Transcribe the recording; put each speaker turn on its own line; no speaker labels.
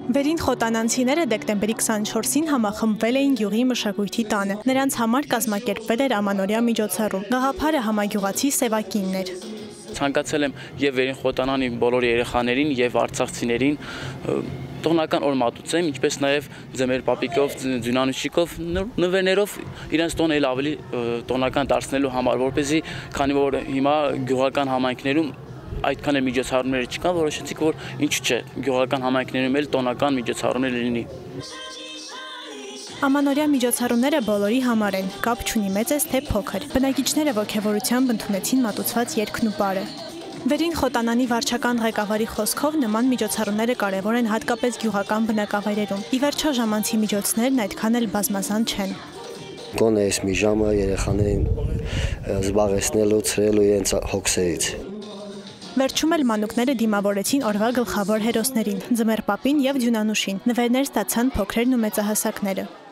Վերին խոտանանցիները դեկտեմբերի 24-ին համախմբվել էին գյուղի մշակույթի տանը։ Նրանց համար կազմակերպվել էր ամանորյա միջոցառում։ Գաղափարը համագյուղացի Սևակինն էր։
Ցանկացել եմ եւ Վերին խոտանանի բոլոր երեխաներին եւ արցախցիներին տոնական օր մատուցեմ, ինչպես նաեւ ձմեր պապիկով, ձյունանուշիկով, նվերներով իրենց տոնը էլ ավելի տոնական դարձնելու համար, որպեսզի քանի որ հիմա գյուղական համայնքներում այդքան էլ միջոցառումներ չկան, որոշեցիք, որ ինչ չէ, գյուղական համայնքներում էլ տոնական միջոցառումներ լինի։
Ամանորյա միջոցառումները բոլորի համար են, կապ չունի մեծ ես թե փոքր։ Բնակիչները ոգևորությամբ ընդունեցին մատուցված երգն ու պարը։ Վերին խոտանանի վարչական ղեկավարի խոսքով նման միջոցառումները կարևոր են հատկապես գյուղական բնակավայրերում։ Ի վերջո ժամանցի միջոցներն այդքան էլ բազմազան չեն։
Գոնե այս մի ժամը երեխաներին զբաղեցնելու, ցրելու իրենց հոգսերից։
Վերջում էլ մանուկները դիմավորեցին օրվա գլխավոր հերոսներին՝ ձմեր պապին եւ ձյունանուշին։ Նվերներ ստացան փոքրերն ու մեծահասակները։